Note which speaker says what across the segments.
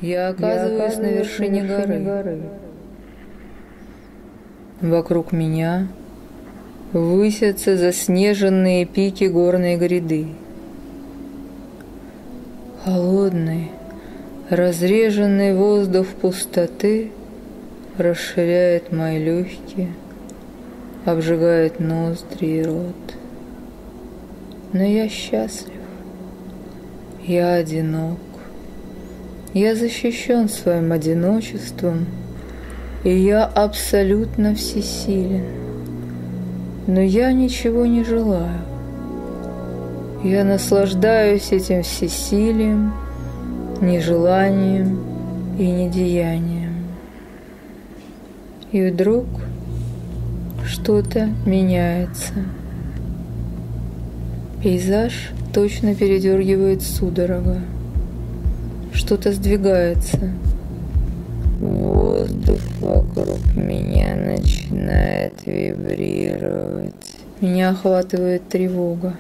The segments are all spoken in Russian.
Speaker 1: Я оказываюсь на вершине горы. Вокруг меня высятся заснеженные пики горной гряды. Холодный, разреженный воздух пустоты расширяет мои легкие, обжигает ноздри и рот. Но я счастлив, я одинок, я защищен своим одиночеством, и я абсолютно всесилен. Но я ничего не желаю. Я наслаждаюсь этим всесилием, нежеланием и недеянием. И вдруг что-то меняется. Пейзаж точно передергивает судорога. Что-то сдвигается. Воздух вокруг меня начинает вибрировать. Меня охватывает тревога.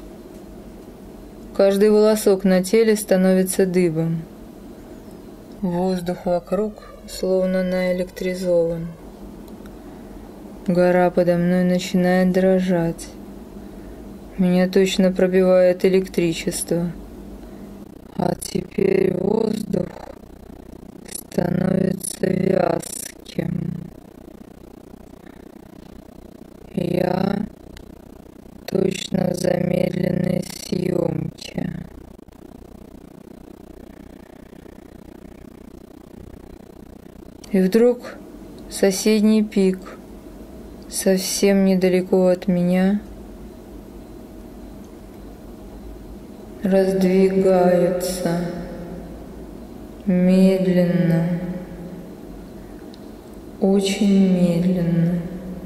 Speaker 1: Каждый волосок на теле становится дыбом. Воздух вокруг словно наэлектризован. Гора подо мной начинает дрожать. Меня точно пробивает электричество. А теперь воздух становится вязким. Я точно в замедленной съемке. И вдруг соседний пик, совсем недалеко от меня, раздвигается медленно, очень медленно.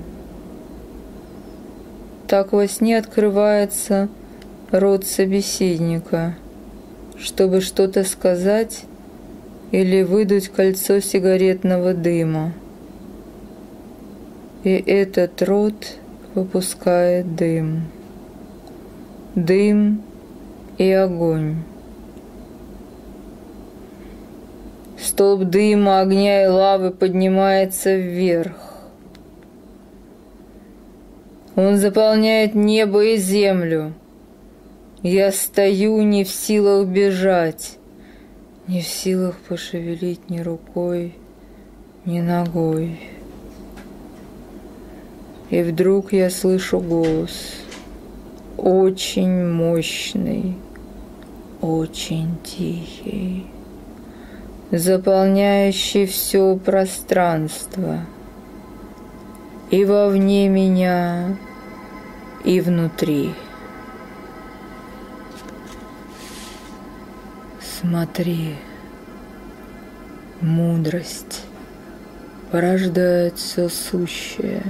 Speaker 1: Так во сне открывается рот собеседника, чтобы что-то сказать или выдуть кольцо сигаретного дыма. И этот рот выпускает дым. Дым и огонь. Столб дыма, огня и лавы поднимается вверх. Он заполняет небо и землю. Я стою не в силах бежать, не в силах пошевелить ни рукой, ни ногой. И вдруг я слышу голос, очень мощный, очень тихий, заполняющий все пространство, и вовне меня, и внутри. Смотри, мудрость порождает все сущее.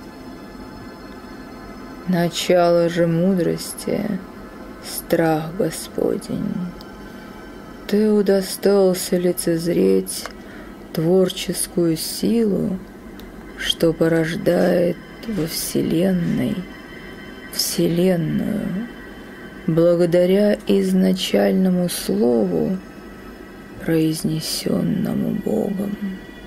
Speaker 1: Начало же мудрости — страх Господень. Ты удостоился лицезреть творческую силу, что порождает во Вселенной Вселенную, благодаря изначальному слову, произнесенному Богом.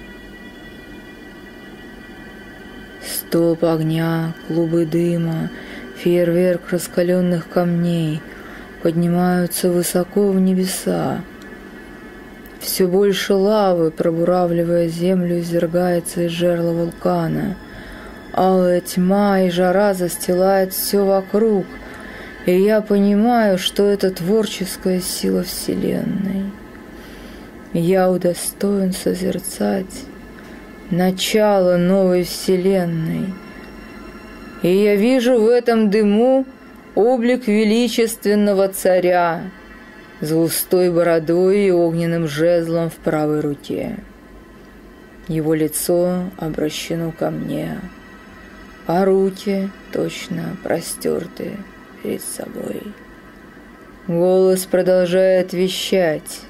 Speaker 1: Столб огня, клубы дыма, фейерверк раскаленных камней поднимаются высоко в небеса. Все больше лавы, пробуравливая землю, извергается из жерла вулкана. Алая тьма и жара застилает все вокруг, и я понимаю, что это творческая сила Вселенной. Я удостоен созерцать начало новой Вселенной, и я вижу в этом дыму облик величественного царя с густой бородой и огненным жезлом в правой руке. Его лицо обращено ко мне, а руки точно простерты перед собой. Голос продолжает вещать.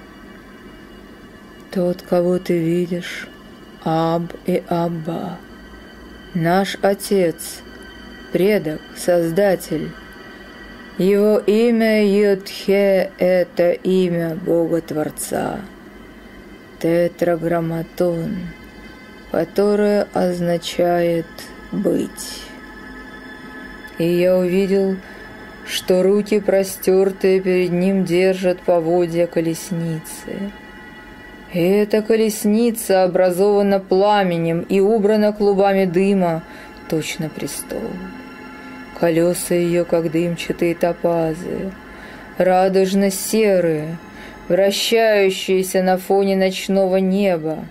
Speaker 1: Тот, кого ты видишь, Аб и Абба, наш Отец, Предок, Создатель. Его имя Йодхе — это имя Бога-Творца. тетраграмматон, которое означает «быть». И я увидел, что руки, простертые перед ним, держат поводья колесницы. И эта колесница образована пламенем и убрана клубами дыма, точно престол. Колеса ее, как дымчатые топазы, радужно-серые, вращающиеся на фоне ночного неба.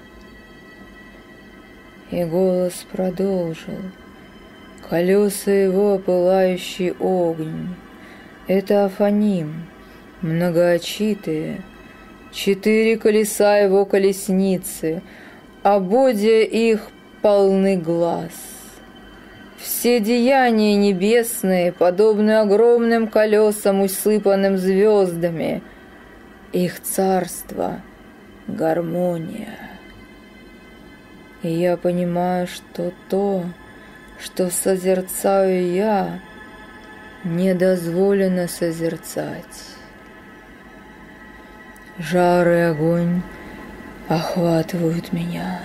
Speaker 1: И голос продолжил. Колеса его, пылающий огонь, это Афаним, многоочитые, 4 колеса его колесницы, ободья их полны глаз. Все деяния небесные подобны огромным колесам, усыпанным звездами. Их царство — гармония. И я понимаю, что то, что созерцаю я, не дозволено созерцать. Жар и огонь охватывают меня.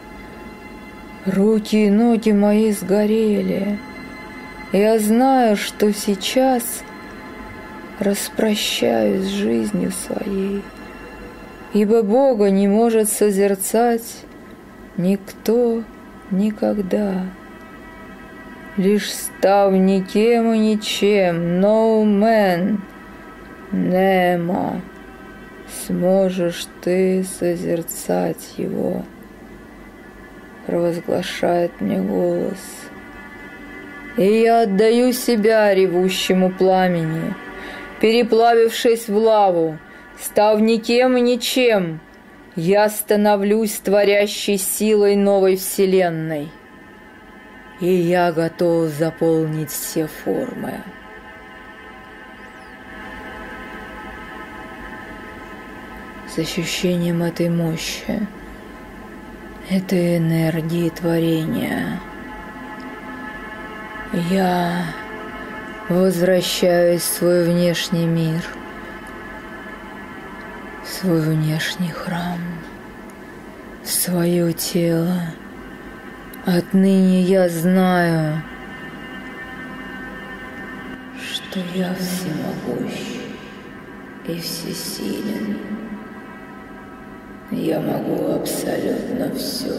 Speaker 1: Руки и ноги мои сгорели. Я знаю, что сейчас распрощаюсь с жизнью своей, ибо Бога не может созерцать никто никогда. Лишь став никем и ничем, no man, нема, сможешь ты созерцать его, провозглашает мне голос. И я отдаю себя ревущему пламени, переплавившись в лаву, став никем и ничем, я становлюсь творящей силой новой вселенной. И я готов заполнить все формы. С ощущением этой мощи, этой энергии творения, я возвращаюсь в свой внешний мир, в свой внешний храм, в свое тело. Отныне я знаю, что я всемогущ и всесилен. Я могу абсолютно все.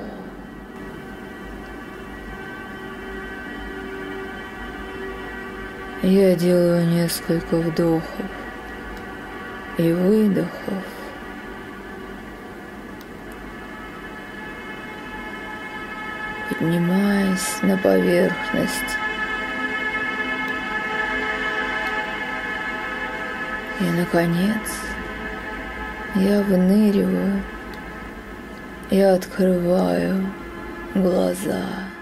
Speaker 1: Я делаю несколько вдохов и выдохов. Поднимаясь на поверхность. И, наконец, я выныриваю и открываю глаза.